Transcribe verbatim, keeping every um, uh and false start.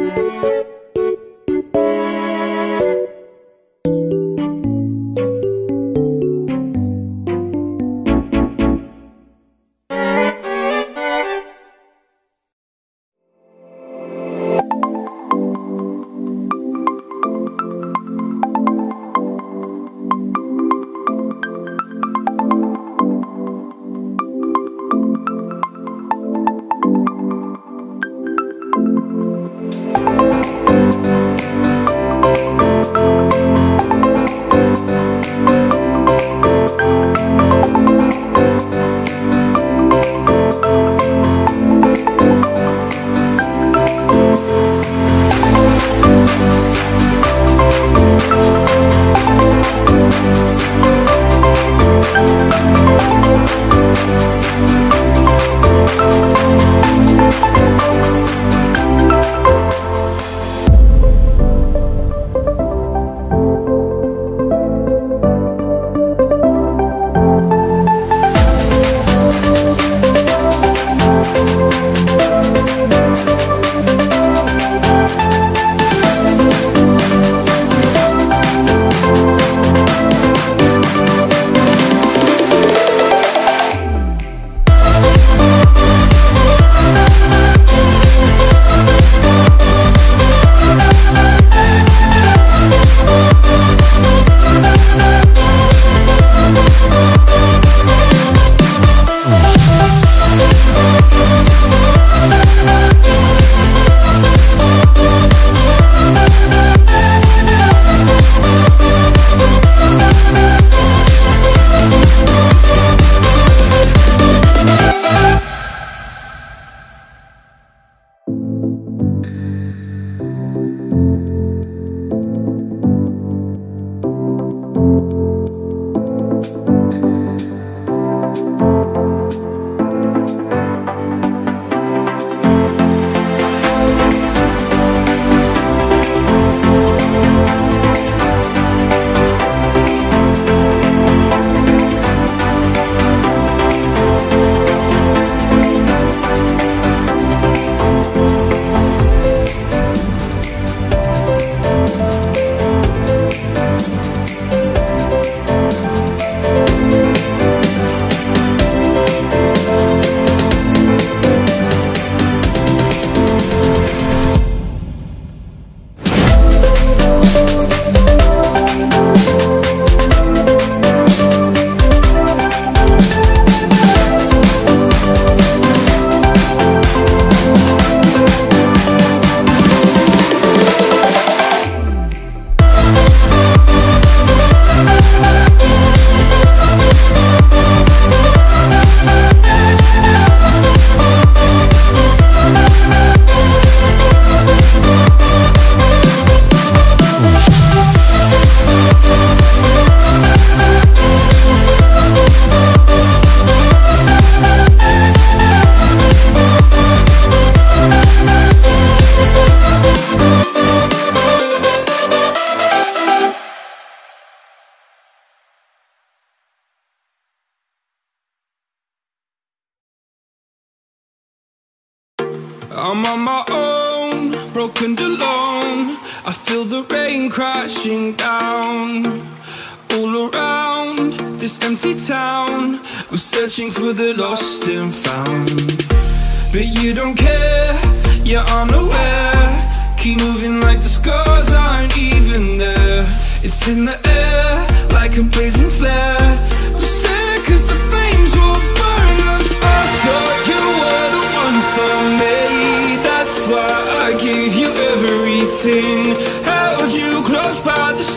I'm on my own, broken and alone. I feel the rain crashing down all around this empty town. I'm searching for the lost and found, but you don't care, you're unaware. Keep moving like the scars aren't even there. It's in the air like a blazing flare. Don't stare cause the flames will burn us. I thought you were the one for me, that's why I gave you everything. Held you close by the